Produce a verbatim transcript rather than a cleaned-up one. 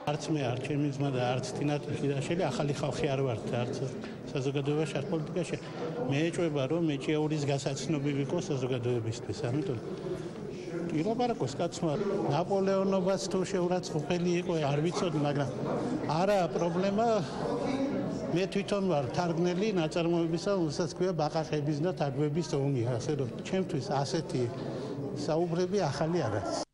არც მე არ ჩემი ძმა და არც თინა თიხაშელი ახალი ხალხი არ ვართ არც საზოგადოებაში არ პოლიტიკაში მე ეჭვება რომ მეჭიაურის გასაცნობი ვიყო საზოგადოებისთვის ამიტომ ილაპარაკოს კაცმა ნაპოლეონობას თუ შეურაცხყოფელი იყო არ ვიცოდი მაგრამ არა პრობლემა მე თვითონ ვარ თარგმნელი ნაწარმოებისა უსაც ქვია ბაყაყების და თარგმნების ომი ასე რომ ჩემთვის ასეთი საუბრები ახალი არ არის